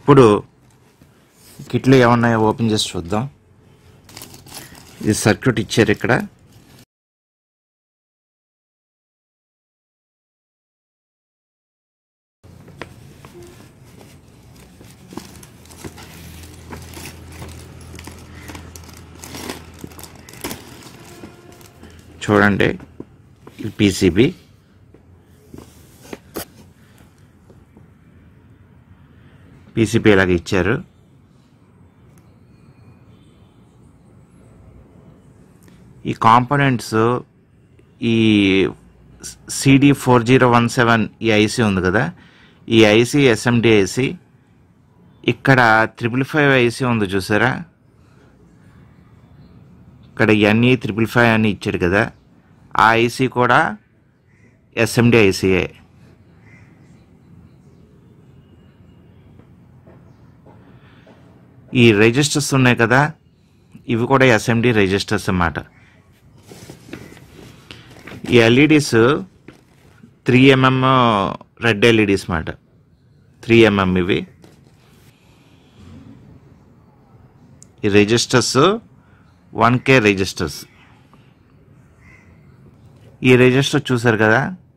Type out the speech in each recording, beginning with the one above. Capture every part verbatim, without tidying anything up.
ఇప్పుడు కిట్లో ఏమన్నాయో ఓపెన్ చేసి చూద్దాం. ఇది సర్క్యూట్ ఇచ్చారు ఇక్కడ. చూడండి, ఇది పీసీబీ. పీసీబీ ఇలాగ ఇచ్చారు. ఈ కాంపోనెంట్స్ ఈ CD four zero one seven ఈ ఐసీ ఉంది కదా, ఈ ఐసీ ఎస్ఎండి ఐసీ. ఇక్కడ త్రిపుల్ ఫైవ్ ఐసీ ఉంది చూసారా, ఇక్కడ ఎన్ఈ త్రిపుల్ ఫైవ్ అని ఇచ్చాడు కదా, ఆ ఐసీ కూడా ఎస్ఎండి ఐసీఏ. ఈ రిజిస్టర్స్ ఉన్నాయి కదా, ఇవి కూడా ఎస్ఎండి రిజిస్టర్స్ అన్నమాట. ఈ LEDs three mm red LEDs అన్నమాట, త్రీ ఎంఎం ఇవి. ఈ రిజిస్టర్స్ వన్ కే రిజిస్టర్స్. ఈ రిజిస్టర్ చూసారు కదా,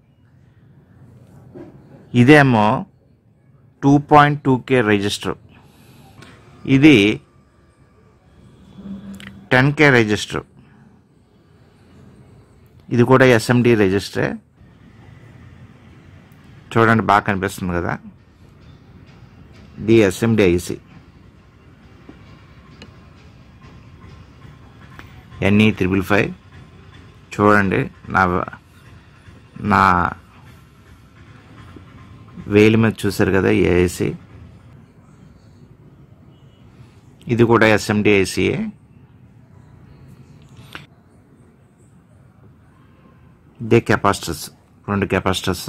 ఇదేమో two point two K resistor. ఇది టెన్ కే రిజిస్టర్. ఇది కూడా ఎస్ఎండి రిజిస్టరే. చూడండి, బాగా కనిపిస్తుంది కదా, ఇది SMD IC. NE triple five. చూడండి, నా నా వేలి మీద చూసారు కదా ఈ ఐసి. ఇది కూడా ఎస్ఎండి ఐసీఏ. ఇదే కెపాసిటర్స్, రెండు కెపాసిటర్స్.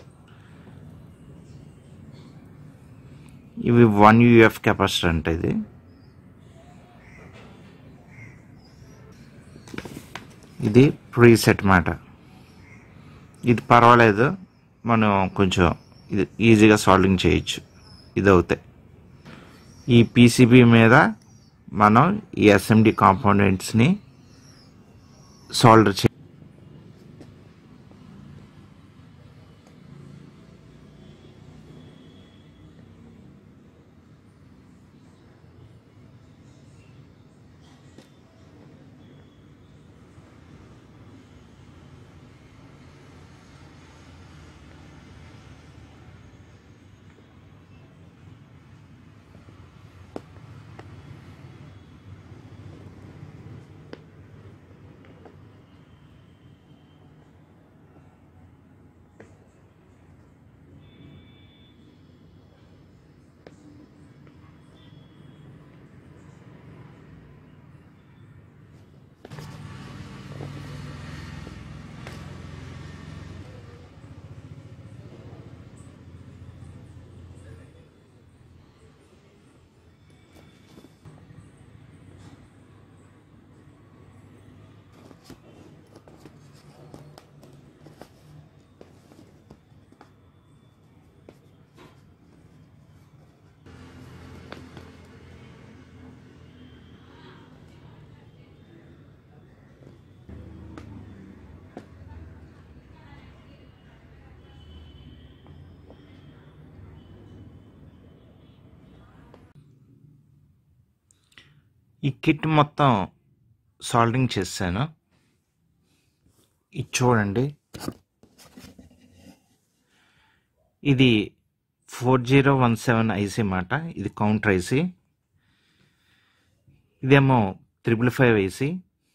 ఇవి వన్ యూఎఫ్ కెపాసిటర్ అంటే ఇది. ఇది ప్రీసెట్ మాట. ఇది పర్వాలేదు, మనం కొంచెం ఇది ఈజీగా సాల్వింగ్ చేయొచ్చు ఇది అవుతాయి. ఈ పీసీబీ మీద మనం ఈ ఎస్ఎండి కాంపోనెంట్స్ని సాల్డర్ చే ఈ కిట్ మొత్తం సాల్డరింగ్ చేశాను. ఇది చూడండి, ఇది four zero one seven IC మాట. ఇది కౌంటర్ ఐసీ. ఇదేమో త్రిబుల్ ఫైవ్ ఐసీ.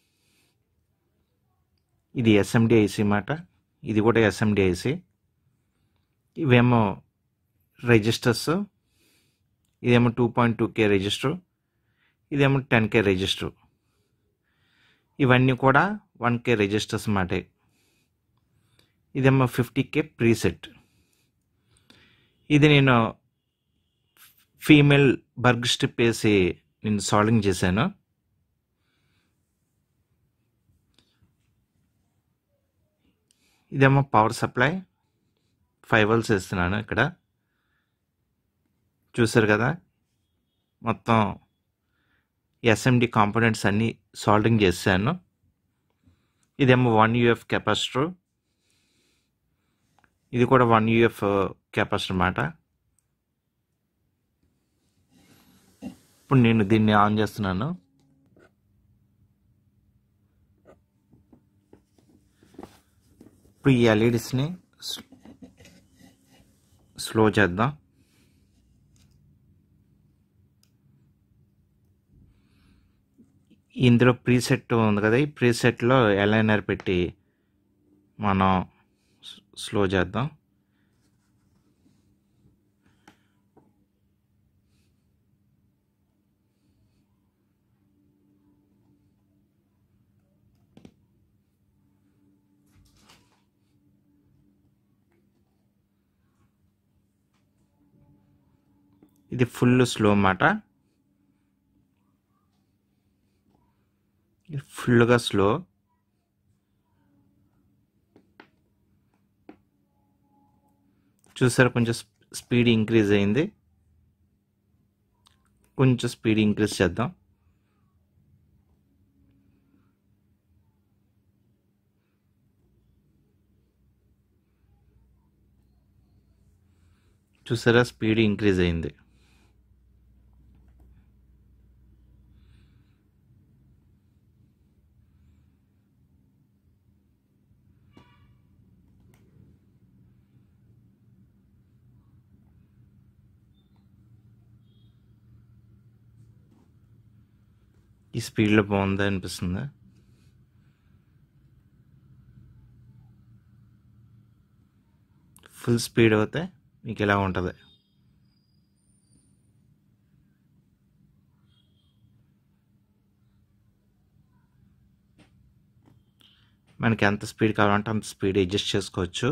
ఇది ఎస్ఎండి ఐసీ మాట. ఇది కూడా ఎస్ఎండి ఐసీ. ఇవేమో రిజిస్టర్స్. ఇదేమో two point two K resistor. ఇదేమో టెన్ కే రిజిస్టర్. ఇవన్నీ కూడా వన్ కే రిజిస్టర్స్ మాట. ఇదేమో ఫిఫ్టీ కే ప్రీసెట్. ఇది నేను ఫీమేల్ బర్గ్ స్ట్రిప్ వేసి నేను సాల్వింగ్ చేశాను. ఇదేమో పవర్ సప్లై, ఫైవ్ వోల్ట్స్ వేస్తున్నాను ఇక్కడ. చూసారు కదా, మొత్తం ఎస్ఎండి కాంపోనెంట్స్ అన్నీ సాల్డింగ్ చేశాను. ఇదేమో వన్ యూఎఫ్ కెపాసిటర్, ఇది కూడా వన్ యూఎఫ్ కెపాసిటర్ అన్నమాట. ఇప్పుడు నేను దీన్ని ఆన్ చేస్తున్నాను. ఇప్పుడు ఈ ఎల్ఈడీస్ని స్లో చేద్దాం. ఇందులో ప్రీసెట్ ఉంది కదా, ఈ ప్రీసెట్లో ఎలైనర్ పెట్టి మనం స్లో చేద్దాం. ఇది ఫుల్ స్లో అన్నమాట. ఫుల్గా స్లో. చూసారు, కొంచెం స్పీడ్ ఇంక్రీజ్ అయింది. కొంచెం స్పీడ్ ఇంక్రీజ్ చేద్దాం. చూసారా, స్పీడ్ ఇంక్రీజ్ అయింది. ఈ స్పీడ్లో బాగుంది అనిపిస్తుంది. ఫుల్ స్పీడ్ అవుతే మీకు ఇలా ఉంటుంది. మనకి ఎంత స్పీడ్ కావాలంటే అంత స్పీడ్ అడ్జస్ట్ చేసుకోవచ్చు.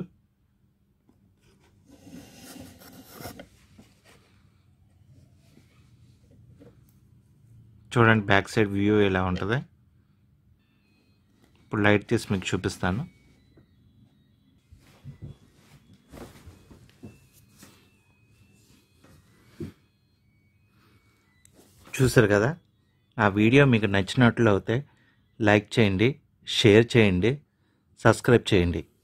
చూడండి, బ్యాక్ సైడ్ వ్యూ ఎలా ఉంటుంది. ఇప్పుడు లైట్ తీసి మీకు చూపిస్తాను. చూసారు కదా, ఆ వీడియో మీకు నచ్చినట్లు అయితే లైక్ చేయండి, షేర్ చేయండి, సబ్స్క్రైబ్ చేయండి.